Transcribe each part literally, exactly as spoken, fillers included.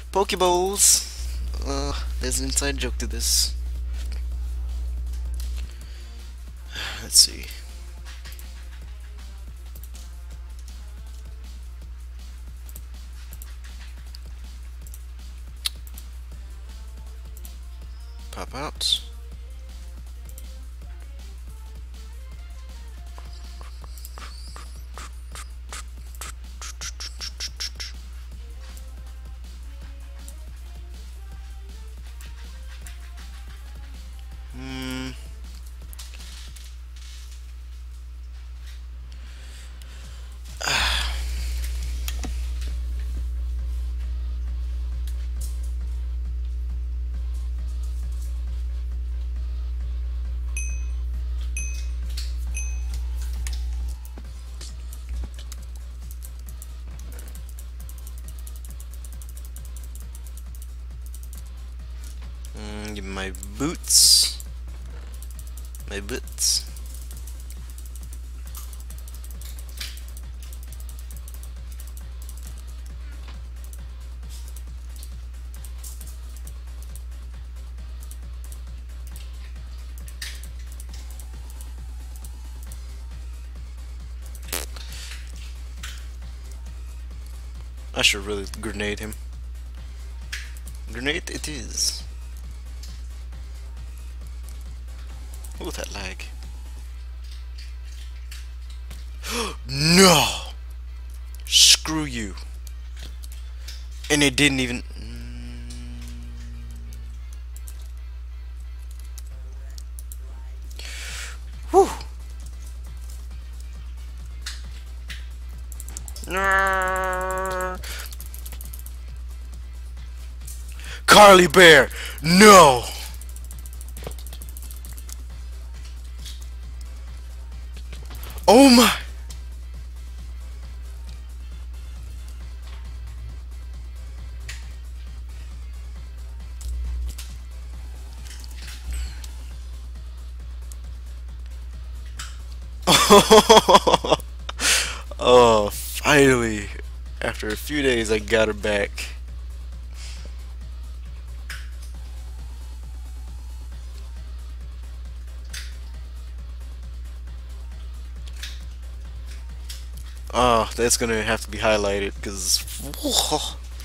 Pokeballs. Uh, there's an inside joke to this. Let's see. Pop out. Hmm. Mm, give me my boots. My boots. I should really grenade him. Grenade it is. Oh, that lag. No! Screw you. And it didn't even... Whew! No! Carly Bear! No! Oh my! Oh, finally! After a few days, I got her back. Oh, that's gonna have to be highlighted because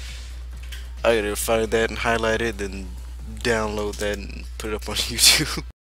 I gotta find that and highlight it, then download that and put it up on YouTube.